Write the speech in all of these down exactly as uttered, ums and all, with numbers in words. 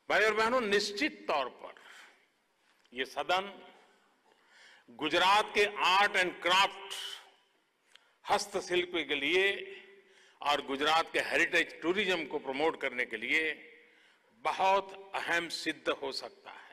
भाई और बहनों, निश्चित तौर पर ये सदन गुजरात के आर्ट एंड क्राफ्ट, हस्तशिल्प के लिए और गुजरात के हेरिटेज टूरिज्म को प्रमोट करने के लिए बहुत अहम सिद्ध हो सकता है।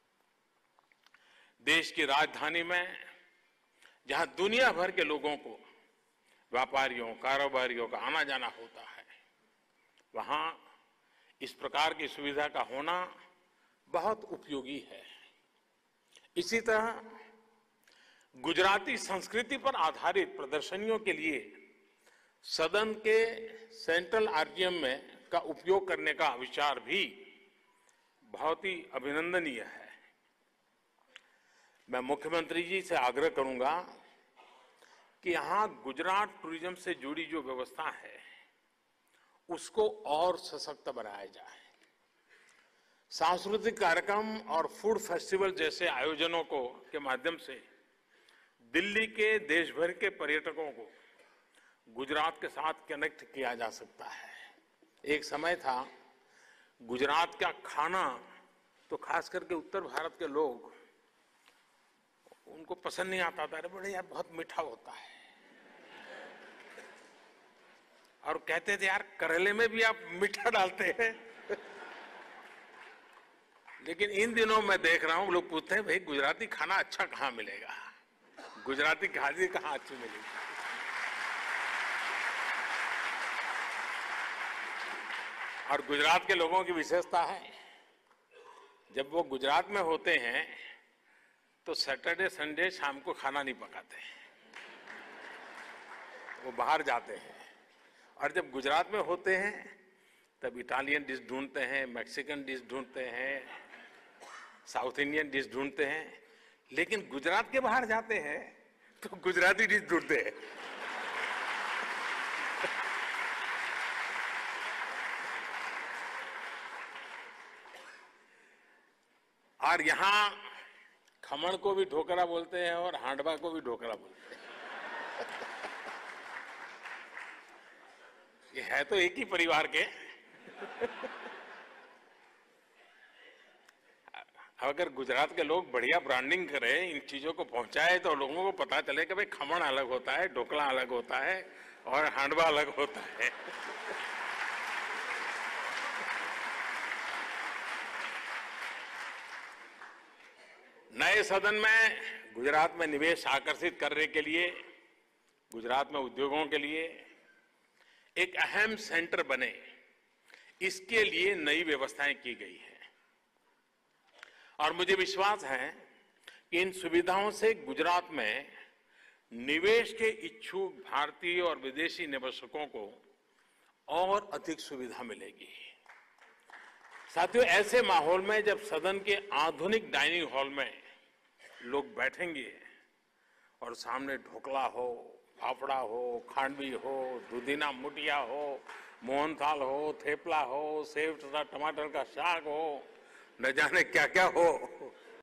देश की राजधानी में जहां दुनिया भर के लोगों को, व्यापारियों, कारोबारियों का आना जाना होता है, वहां इस प्रकार की सुविधा का होना बहुत उपयोगी है। इसी तरह गुजराती संस्कृति पर आधारित प्रदर्शनियों के लिए सदन के सेंट्रल आर्जियम में का उपयोग करने का विचार भी बहुत ही अभिनंदनीय है। मैं मुख्यमंत्री जी से आग्रह करूंगा कि यहां गुजरात टूरिज्म से जुड़ी जो व्यवस्था है उसको और सशक्त बनाया जाए। सांस्कृतिक कार्यक्रम और फूड फेस्टिवल जैसे आयोजनों को के माध्यम से दिल्ली के देश भर के पर्यटकों को गुजरात के साथ कनेक्ट किया जा सकता है। एक समय था गुजरात का खाना तो खास करके उत्तर भारत के लोग, उनको पसंद नहीं आता था। अरे बड़े यार बहुत मीठा होता है, और कहते थे यार करेले में भी आप मीठा डालते हैं। लेकिन इन दिनों मैं देख रहा हूं लोग पूछते हैं भाई गुजराती खाना अच्छा कहां मिलेगा, गुजराती खादी कहां अच्छी मिलेगी। और गुजरात के लोगों की विशेषता है, जब वो गुजरात में होते हैं तो सैटरडे संडे शाम को खाना नहीं पकाते, वो बाहर जाते हैं। और जब गुजरात में होते हैं तब इटालियन डिश ढूंढते हैं, मैक्सिकन डिश ढूंढते हैं, साउथ इंडियन डिश ढूंढते हैं। लेकिन गुजरात के बाहर जाते हैं तो गुजराती डिश ढूंढते हैं। और यहां खमण को भी ढोकरा बोलते हैं और हांडवा को भी ढोकरा बोलते हैं। ये है तो एक ही परिवार के। अगर गुजरात के लोग बढ़िया ब्रांडिंग करें, इन चीजों को पहुंचाए, तो लोगों को पता चले कि भाई खमण अलग होता है, ढोकला अलग होता है और हांडवा अलग होता है। नए सदन में गुजरात में निवेश आकर्षित करने के लिए, गुजरात में उद्योगों के लिए एक अहम सेंटर बने, इसके लिए नई व्यवस्थाएं की गई हैं। और मुझे विश्वास है कि इन सुविधाओं से गुजरात में निवेश के इच्छुक भारतीय और विदेशी निवेशकों को और अधिक सुविधा मिलेगी। साथियों, ऐसे माहौल में जब सदन के आधुनिक डाइनिंग हॉल में लोग बैठेंगे और सामने ढोकला हो, फाफड़ा हो, खांडवी हो, दुधीना मुठिया हो, मोहनथाल हो, थेपला हो, सेव तथा टमाटर का साग हो, न जाने क्या क्या हो,